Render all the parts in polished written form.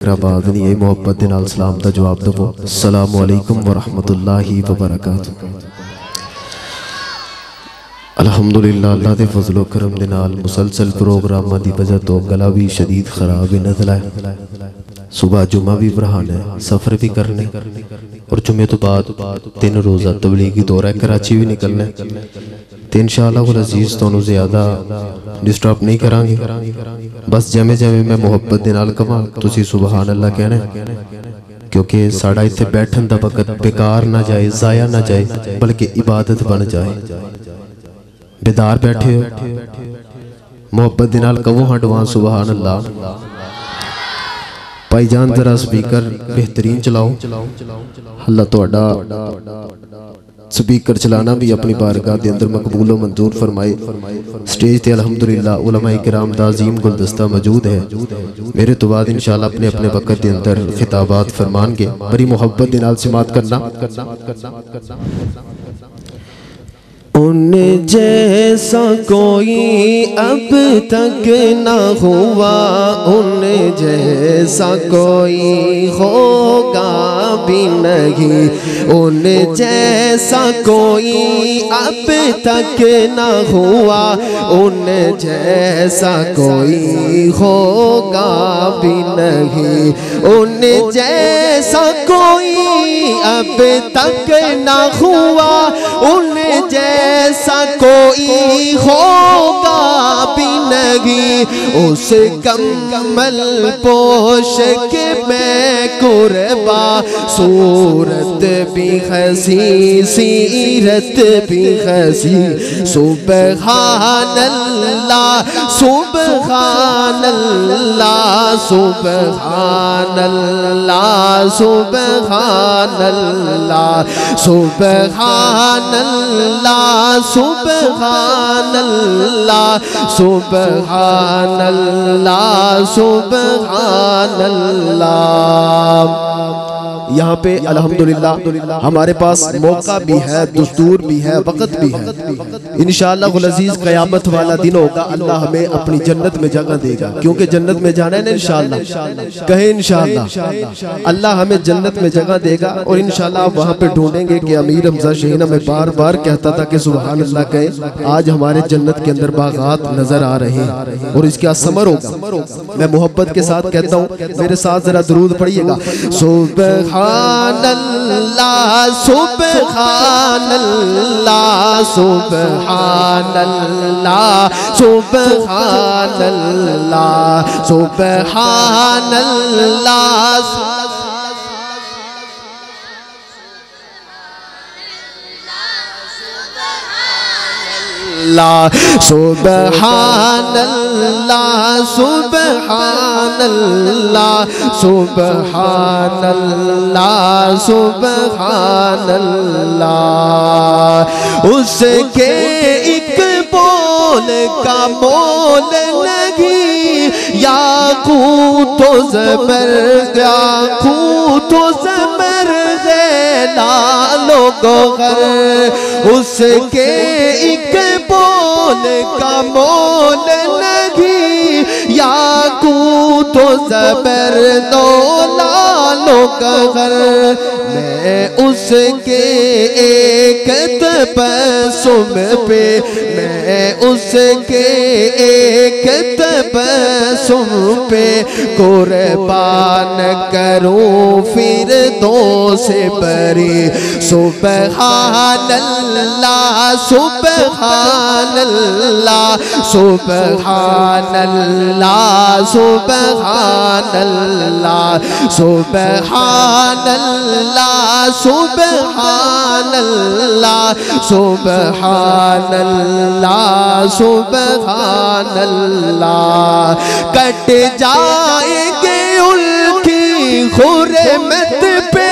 तकराबाद नहीं, यही मुहब्बत दे नाल सलाम दा जवाब दवो। अस्सलामु अलैकुम व रहमतुल्लाहि व बरकातुहू। अल्हम्दुलिल्लाह अल्लाह दे फजलो करम दे नाल मुसलसल प्रोग्रामां दी वजह तो गला भी शदीद खराब है, नज़ला है। सुबह जुमा भी पढ़ाना है, सफ़र भी करने, और जुमे तो बाद 3 रोज़ा तबलीगी दौरा कराची भी निकलना है। तो इंशाअल्लाह अज़ीज़ तुहानू ज़्यादा डिस्टर्ब नहीं करांगे, बस जमे जमे मैं मुहब्बत दे नाल कवां तुसीं सुबहान अल्लाह कहना है, क्योंकि साड़ा इत्थे बैठन दा वक़्त बेकार ना जाए, ज़ाया ना जाए, बल्कि इबादत बन जाए। बेदार बैठे हो, मुहब्बत दे नाल कहो एडवांस सुबहान अल्लाह। भाईजान जरा स्पीकर बेहतरीन चलाओ, अल्लाह तुहाडा स्पीकर चलाना भी अपनी बारगाह के अंदर मकबूल व मंजूर फरमाए। स्टेज ते अल्हम्दुलिल्लाह उलमाए किराम दा अजीम गुलदस्ता मौजूद है। मेरे तो बाद इंशाअल्लाह अपने अपने वक़्त के अंदर खिताबात फरमानगे। बड़ी मुहब्बत दे नाल समात करना। उन जैसा कोई अब तक ना हुआ, उन जैसा कोई होगा भी नहीं, उन जैसा कोई अब तक ना हुआ, उन जैसा कोई होगा भी नहीं, उन जैसा कोई अब तक ना हुआ, उन ऐसा कोई होगा भी नहीं, उस कमल पोश के मैं कुर्बा, सूरत भी हसी सीरत भी हसी, सुबहान अल्लाह सुबहान अल्लाह सुबहान अल्लाह सुबहान अल्लाह सुबहान अल्लाह सुबहान अल्लाह सुबहान अल्लाह सुबहान अल्लाह। यहाँ पे अल्हम्दुलिल्लाह हमारे पास मौका भी है, दस्तूर भी है, वक़्त भी है। इंशाअल्लाह अज़ीज़ क़यामत वाला दिन होगा, अल्लाह हमें अपनी जन्नत में जगह देगा, क्योंकि जन्नत में जाना है ना इंशाअल्लाह। कहे इंशाअल्लाह अल्लाह हमें जन्नत में जगह देगा, और इंशाअल्लाह आप वहाँ पे ढूंढेंगे कि अमीर हमजा शहीन हमें बार बार कहता था कि सुभान अल्लाह कहे। आज हमारे जन्नत के अंदर बागात नजर आ रहे हैं, और इसका समर होगा। मैं मोहब्बत के साथ कहता हूँ, मेरे साथ जरा दुरूद पढ़िएगा। सुबहान अल्लाह सुबहान अल्लाह सुबहान अल्लाह सुबहान अल्लाह सुबहान अल्लाह सुबहान अल्लाह सुबहान अल्लाह सुबहान अल्लाह सुबहान अल्लाह। उसके एक बोल का मोल नहीं, याकूत ज़बर याकूत ज़बर लालो गोहर, उसके एक बोल का मोल नहीं, याकूत ज़बर लालो गोहर। मैं उसके एक तबस्सुम पे, मैं उसके एक तबस्सुम पे कुर्बान करूं फिर दो से बरी। सुबहान अल्लाह सुबहान अल्लाह सुबहान अल्लाह सुबहान अल्लाह सुबहान अल्लाह सुबहान अल्लाह सुबहान अल्लाह सुबहान अल्लाह। कट जाएंगे उनकी खुरमत पे,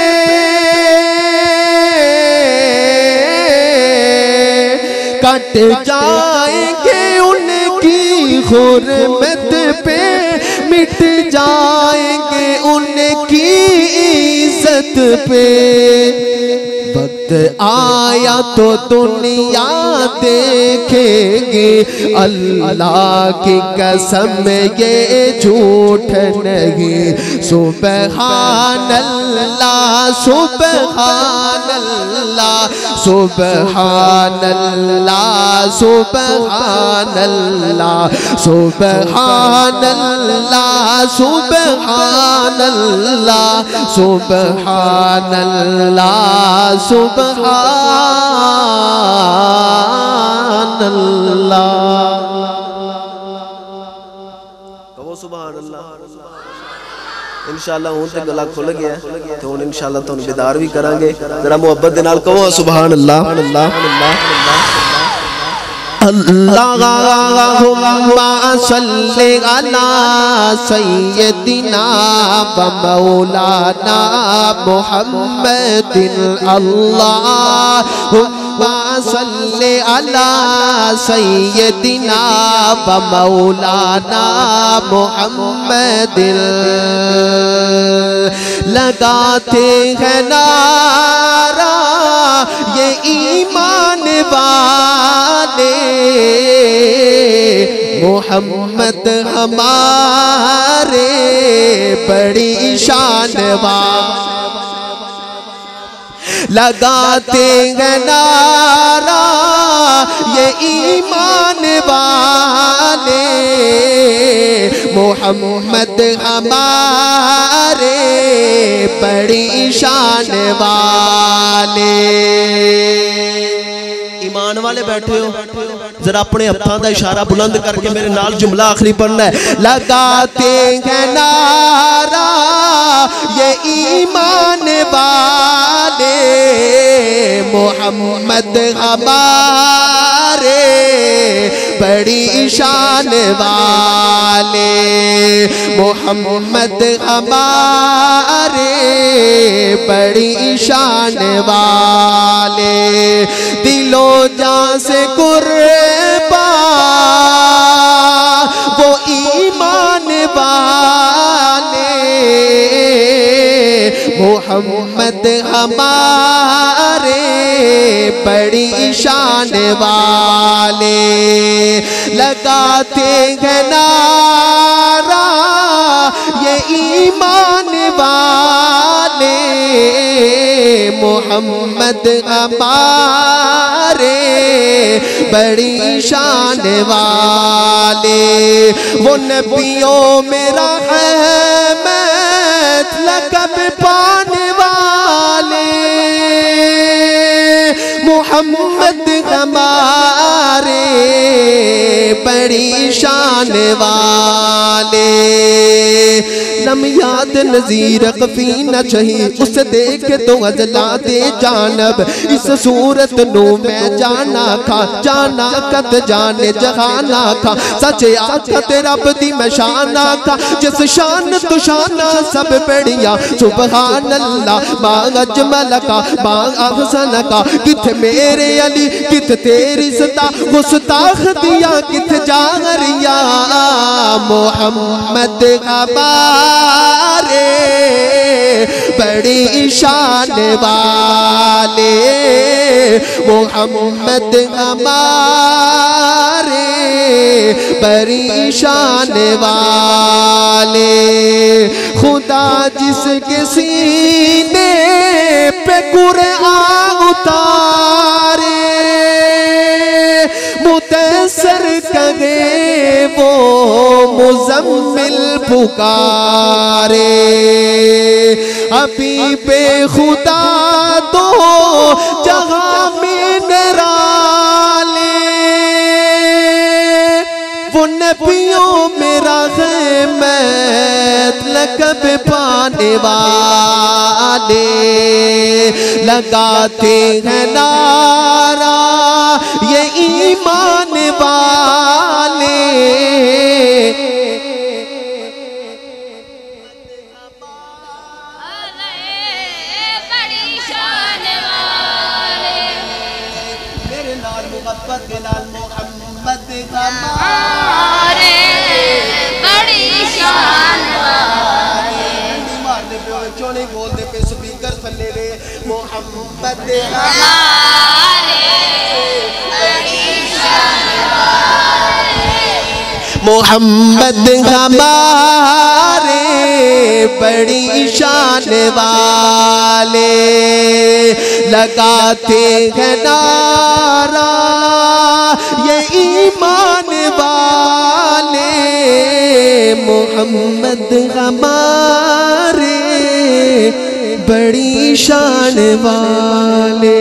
कट जाएंगे उनकी खुरमत पे, मिट जाएंगे उनकी इज्जत पे। आया तो दुनिया देखेगी, अल्लाह की कसम ये झूठ नहीं। सुबहान अल्लाह सुबहान अल्लाह सुबहान अल्लाह सुबहान अल्लाह सुबहान अल्लाह सुबहान अल्लाह सुबहान अल्लाह सुबहान अल्लाह। कहो सुबहान अल्लाह। इंशाअल्लाह हूं ते गला खुल गया तो हुण इंशाअल्लाह तुहानू बेदार भी करांगे। जरा मुहब्बत दे नाल कहो सुबहान अल्लाह। अल्लाहुम्मा सल्लि अला सय्यदिना व मौलाना मुहम्मदिन। अल्लाहुम्मा सल्लि अला सय्यदिना व मौलाना मुहम्मदिन। लगाते हैं नारा ये ईमान वाले, मोहम्मद हमारे बड़ी शान वाले। लगाते हैं नारा ये ईमान वाले, मोहम्मद हमारे बड़ी शान वाले। ईमान वाले बैठे हो, जरा अपने हत्थों का इशारा बुलंद करके मेरे नाल जुमला आखिरी पढ़ना है। लगाते हैं नारा ये ईमान वाले, मोहम्मद हमारे बड़ी शान वाले, मोहम्मद हमारे बड़ी शान वाले। दिलो जान से कुर्बान वो ईमान वाले, मोहम्मद हमारे बड़ी शान वाले। लगाते हैं नारा ये ईमान वाले, मोहम्मद हमारे बड़ी शान वाले। वो नबियों में रहमत लक़ब पाने वाले, मोहम्मद हमारे बड़ी शान वाले। नम याद नज़ीर कफी न चही, उस देख तो अजला दे जानब। इस सूरत नू मैं जाना खा, जाना कत जाने जहाना खा। सच आखत रब दी मैं शाना खा, जिस शान तू शाना सब बढ़िया। सुबहान अल्लाह मा अजमल का मा अहसन का, किथ मेरे अली किथ तेरी सता। गुस्ताख दिया किथ जागरिया, मोहम्मद हमारे बड़ी शान वाले, मोहम्मद हमारे बड़ी शान वाले। खुदा जिसके सीने पे कुरान उतारे, मुतसर कहे वो मुज़म्मिल पुकारे। हबीबे खुदा तो जहां में निराले, वो नबियों में रहमत लक़ब पाने वाले। लगाते हैं नारा ये ईमान वाले, बड़ी शान वाले। मेरे नाल मुहब्बत के नाल मोहम्मद हमारे बड़ी शान वाले। मारने पे चोली बोलते पे स्पीकर थले वे मोहम्मद मोहम्मद हमारे बड़ी शान वाले, लगाते हैं नारा ये ईमान वाले, मोहम्मद हमारे बड़ी शान वाले।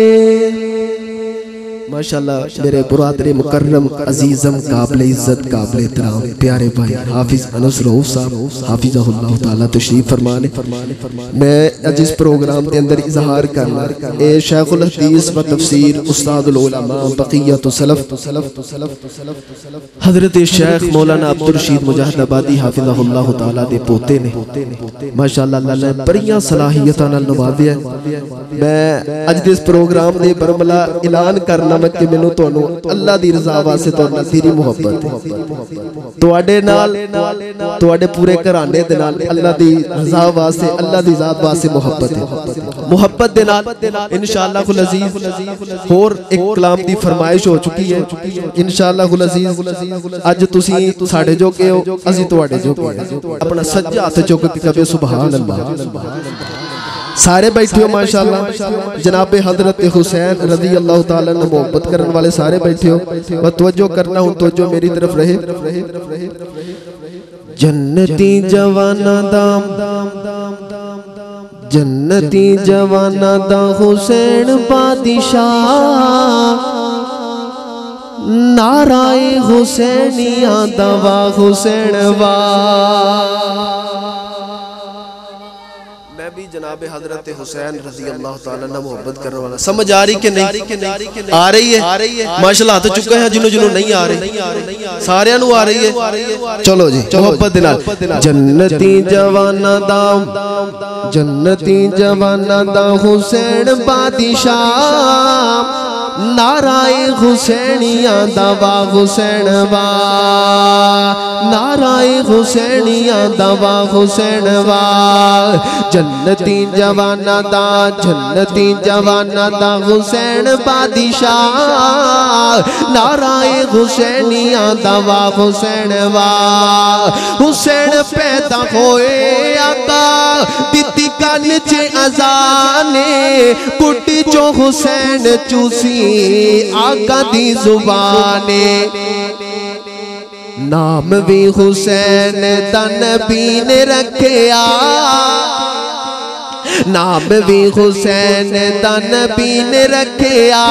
माशाअल्लाह मेरे बुरादरे मुकर्रम अजीज़म काबिल इज़्ज़त काबिल एहतराम प्यारे भाई हाफिज अनस रऊफ साहब हाफिज़हुल्लाह ताला तशरीफ फरमाने। मैं अज इस प्रोग्राम के अंदर इजहार करना ए शेखुल हदीस व तफसीर उस्तादुल उलमा बक़ियतुस सलफ हज़रत शेख मौलाना अब्दुल रशीद मुजाहिदाबादी हाफिज़हुल्लाह ताला दे पोते ने। माशाअल्लाह अल्लाह ने बड़ियां सलाहियतां नाल नवाज़िया। मैं अज दे इस प्रोग्राम दे बरमला ऐलान करना कि मैनू तुहानू अल्लाह दी रज़ा वास्ते तुहाडे नाल तेरी मुहब्बत है, तुहाडे नाल तुहाडे पूरे घराने दे नाल अल्लाह दी रज़ा वास्ते अल्लाह दी ज़ात वास्ते मुहब्बत है। मुहब्बत दे नाल इंशाअल्लाह कुल अज़ीज़ होर एक कलाम दी फरमाइश हो चुकी है। इंशाअल्लाह कुल अज़ीज़ अज तुसी साडे जोगे हो, असीं तुहाडे जोगे। अपना सज्जा हत्थ चुक के कहे सुभान अल्लाह। सारे बैठे हो माशाअल्लाह। जनाबे हजरत हुसैन रज़ी अल्लाह ताला ने मोहब्बत करने वाले सारे बैठे हो। वह तवज्जो करना हूँ, तवज्जो मेरी तरफ रहे। जन्नती जवाना दाम जन्नती जवाना दा हुसैन बादशाह, नाराए हुसैनिया दवा हुसैन वा। भी जनाबे हजरत हुसैन रज़ी अल्लाह ताला ने मोहब्बत करने वाला। समझ आ रही कि नहीं? आ रही है माशाअल्लाह। हाथ चुके हैं जिन्हों जिन्हों नहीं आ रही, सारियां नू आ रही है। चलो जी मोहब्बत दे नाल। जन्नती जवाना दा जन्नती जवाना दा हुसैन बादशाह, नाराए हुसैनिया दवा हुसैन वा, नाराए हुसैनिया दवा हुसैन वा। जन्नती जवाना दा हुसैन बादशाह, नाराए हुसैनिया दवा हुसैन वा। हुसैन पैदा होए आका दिती कन च अजाने, कुटी चो हुसैन चूसी आका दी जुबाने। नाम भी हुसैन दा नबी ने रखिया, नाम भी हुसैन दा नबी ने रखिया।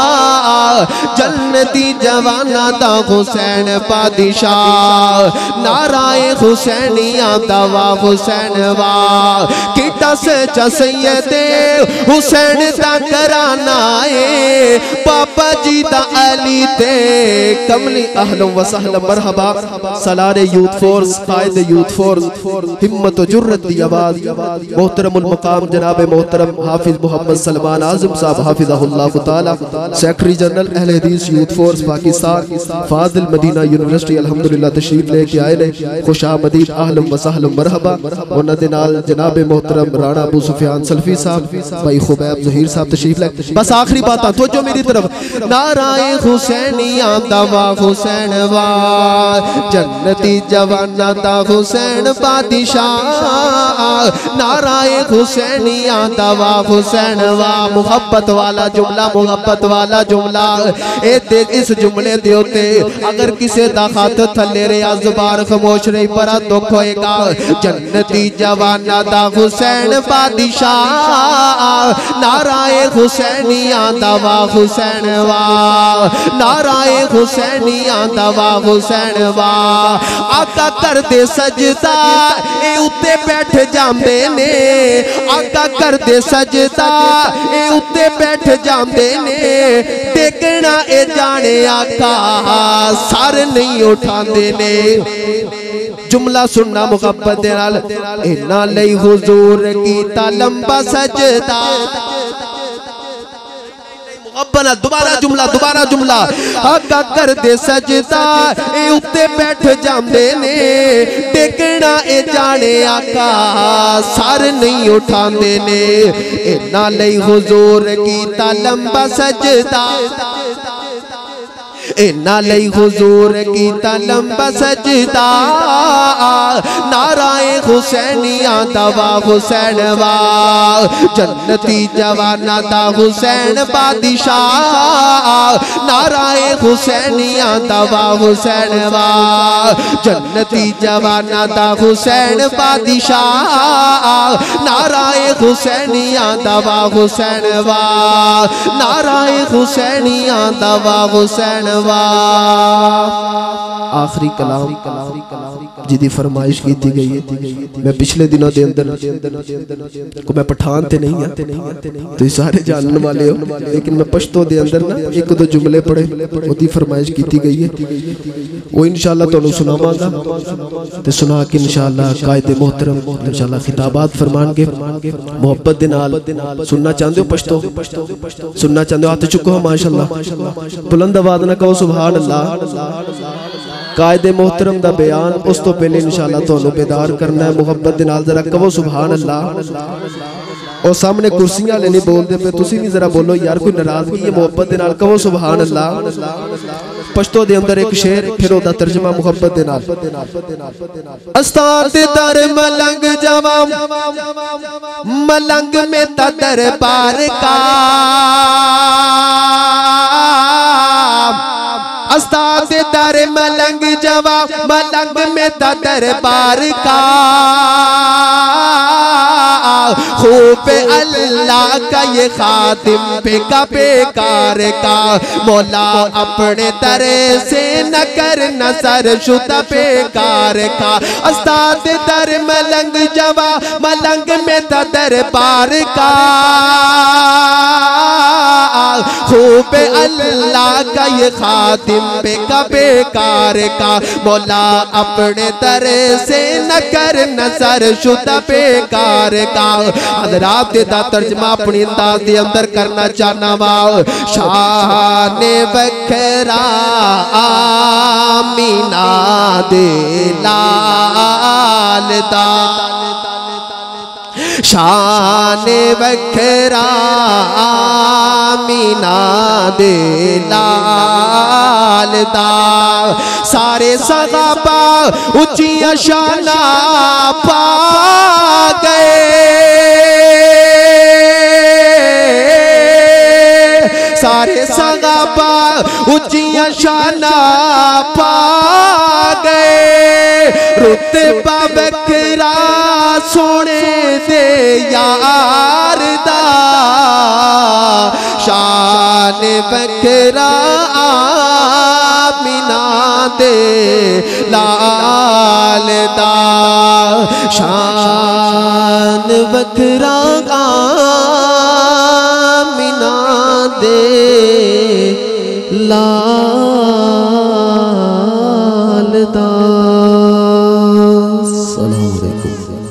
जन्नती जवाना दा हुसैन बादशाह, नाराए हुसैनिया दवा हुसैन वा। किटा सच्चा सैयदे हुसैन दा कराना है, पापा जी दा अली ते कमली। अहलन व सहलन मरहबा। सलारे यूथ फोर्स कायद यूथ फोर्स हिम्मत व जुर्रत दी आवाज मोहतरमुल मकाम जनाब मोहतरम हाफिज मोहम्मद सलमान आज़म साहब हाफिज़हुल्लाह ताला, secretary general Ahle Hadith youth force Pakistan फाजिल मदीना यूनिवर्सिटी अल्हम्दुलिल्लाह तशरीफ लेके आए ने। खुशामदीद अहलन व सहलन मरहबा। उन्हां दे नाल जनाब मोहतरम राणा अबू सुफियान सल्फी साहब, भाई खुबैब ज़हीर साहब तशरीफ ले। बस आखिरी बात तो जो मेरी तरफ। नाराए हुसैनिया दवा हुसैन वा, जन्नती जवाना दा हुसैन बादशाह, नाराए हुसैनिया दवा हुसैन वा। मुहब्बत वाला जुमला, मुहब्बत वाला जुमला। इस जुमले दे उत्ते अगर किसी दा हाथ थले रहा ज़ुबान खामोश रही बड़ा दुख होएगा। जन्नती जवाना दा हुसैन बादशाह, नाराए हुसैनिया दवा हुसैन वा, नाराए हुसैनिया दवा हुसैन वा। आका करदे सजदा ए उत्ते बैठ जांदे ने, आका करदे सजदा ए उत्ते बैठ जांदे ने। टेकना ए जाने आका सर नहीं उठांदे ने। जुमला सुनना मुहब्बत दे नाल। इन्ना लई हुजूर कीता लंबा सजदा, अपना दोबारा जुमला आका कर दे सजदा ए उत्ते बैठ जांदे ने टेकना ए जाने आका सर नहीं उठांदे ने इन्हां लई हुजूर कीता लंबा सजदा इन्हां लई हुजूर कीता लंबा सजदा नाराए हुसैनिया दवा हुसैन वा जन्नती जवाना दा हुसैन बादशाह नाराए हुसैनिया दवा हुसैन वा जन्नती जवाना दा हुसैन बादशाह नाराए हुसैनिया दवा हुसैन वा नाराए हुसैनिया दवा हुसैन आखिरी कलाम जिदी फरमाइश की गई है। मैं पिछले दिनों के अंदर को मैं पठान ते नहीं है तो सारे जानने वाले हो लेकिन मैं पश्तो दे अंदर ना एक दो जुमले पढ़े उदी फरमाइश की गई है वो इंशाअल्लाह तुहानू सुनावांगा ते सुना के इंशाअल्लाह कायदे मोहतरम इंशाअल्लाह खिताबात फरमानगे मोहब्बत दे नाल सुनना चाहते हो पश्तो सुनना चाहते हो हाथ चुको माशाअल्लाह बुलंद आवाज ना कहो सुभान अल्लाह कायदे मोहतरम दा बयान उस तो पहले इंशाअल्लाह तुहानू बेदार करना है मोहब्बत दे नाल जरा कहो सुभान अल्लाह और सामने कुर्सियां ले नहीं बोलते पे तुसी भी जरा बोलो यार कोई नाराजगी है मोहब्बत दे नाल कहो सुभान अल्लाह पश्तो दे अंदर एक शेर फिर ओदा तर्जुमा मोहब्बत दे नाल अस्ताद दर मलंग जवा मलंग में ता दरबार का अस्ताद दर मलंग जवा मलंग में ता दरबार का खूब अल्लाह का ये खातिम बेकार का मौला अपने दरे से न कर नजर शुदा बेकार का अस्ताद दर मलंग जवा मलंग में ता दरबार का खूब अल्लाह का ये खातिम बेकार का मौला अपने दरे से न कर नजर शुदा बेकार का हज़रात दा तर्जमा अपनी अंदाज दे अंदर करना चाहना वा शान बखरा आमीना दे लाल दा शान बखरा आमीना दे लाल दा सारे सहाबा ऊंचियां शाना पा गए सारे सहाबा ऊंचियां शाना पा गए रुतबा बखरा सोने दे यार दा शान बखरा आमीना दे लाल दा शान बखरा आमीना दे लाल दा